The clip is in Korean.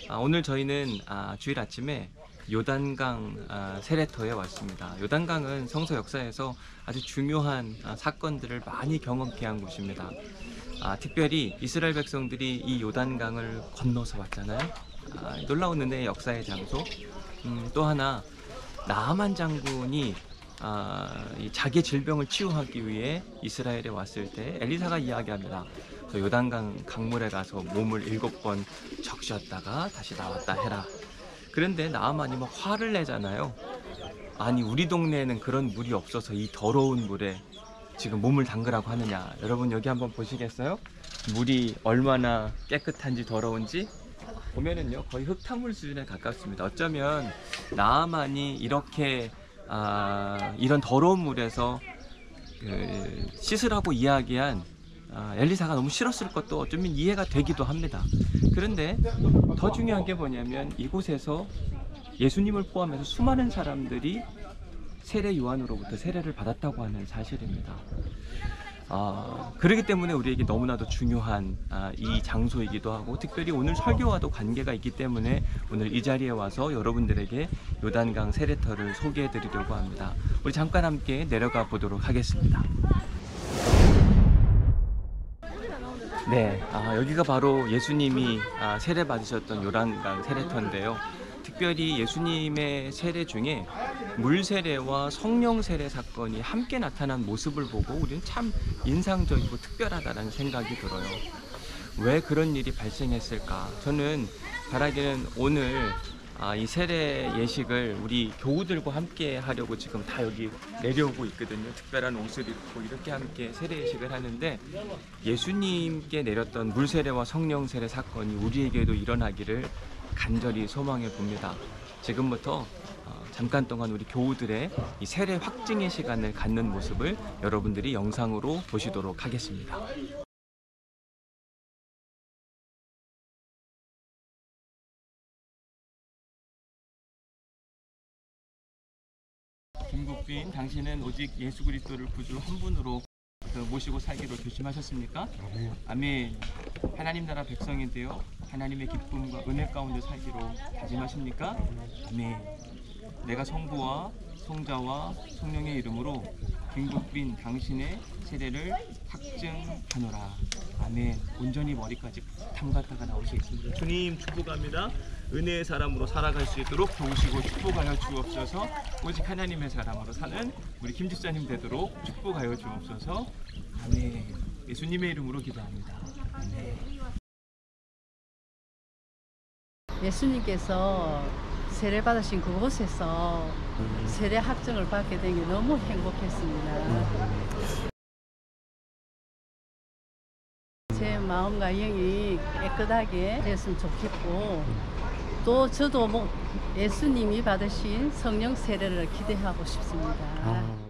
오늘 저희는 주일 아침에 요단강 세례터에 왔습니다. 요단강은 성서 역사에서 아주 중요한 사건들을 많이 경험케 한 곳입니다. 특별히 이스라엘 백성들이 이 요단강을 건너서 왔잖아요. 놀라운 은혜의 역사의 장소. 또 하나, 나아만 장군이 자기의 질병을 치유하기 위해 이스라엘에 왔을 때 엘리사가 이야기합니다. 저 요단강 강물에 가서 몸을 7번 적셨다가 다시 나왔다 해라. 그런데 나아만이 막 화를 내잖아요. 아니, 우리 동네에는 그런 물이 없어서 이 더러운 물에 지금 몸을 담그라고 하느냐. 여러분 여기 한번 보시겠어요? 물이 얼마나 깨끗한지 더러운지 보면은요, 거의 흙탕물 수준에 가깝습니다. 어쩌면 나아만이 이렇게 이런 더러운 물에서 씻으라고 이야기한 엘리사가 너무 싫었을 것도 어쩌면 이해가 되기도 합니다. 그런데 더 중요한 게 뭐냐면 이곳에서 예수님을 포함해서 수많은 사람들이 세례 요한으로부터 세례를 받았다고 하는 사실입니다. 그렇기 때문에 우리에게 너무나도 중요한 이 장소이기도 하고, 특별히 오늘 설교와도 관계가 있기 때문에 오늘 이 자리에 와서 여러분들에게 요단강 세례터를 소개해 드리려고 합니다. 우리 잠깐 함께 내려가 보도록 하겠습니다. 네, 여기가 바로 예수님이 세례 받으셨던 요단강 세례터인데요. 특별히 예수님의 세례 중에 물 세례와 성령 세례 사건이 함께 나타난 모습을 보고 우리는 참 인상적이고 특별하다는 생각이 들어요. 왜 그런 일이 발생했을까? 저는 바라기는 오늘 이 세례 예식을 우리 교우들과 함께 하려고 지금 다 여기 내려오고 있거든요. 특별한 옷을 입고 이렇게 함께 세례 예식을 하는데, 예수님께 내렸던 물 세례와 성령 세례 사건이 우리에게도 일어나기를 간절히 소망해 봅니다. 지금부터 잠깐 동안 우리 교우들의 이 세례 확증의 시간을 갖는 모습을 여러분들이 영상으로 보시도록 하겠습니다. 김국빈, 당신은 오직 예수 그리스도를 구주 한 분으로 모시고 살기로 결심하셨습니까? 아멘. 하나님 나라 백성이 되어 하나님의 기쁨과 은혜 가운데 살기로 다짐하십니까? 아멘. 내가 성부와 성자와 성령의 이름으로 김국빈 당신의 세례를 확증하노라. 아멘. 온전히 머리까지 담갔다가 나올 수 있습니다. 주님 축복합니다. 은혜의 사람으로 살아갈 수 있도록 도우시고 축복하여 주옵소서. 오직 하나님의 사람으로 사는 우리 김 집사님 되도록 축복하여 주옵소서. 아멘. 예수님의 이름으로 기도합니다. 아멘. 예수님께서 세례 받으신 그곳에서 세례 확증을 받게 된 게 너무 행복했습니다. 제 마음과 영이 깨끗하게 됐으면 좋겠고, 또 저도 예수님이 받으신 성령 세례를 기대하고 싶습니다.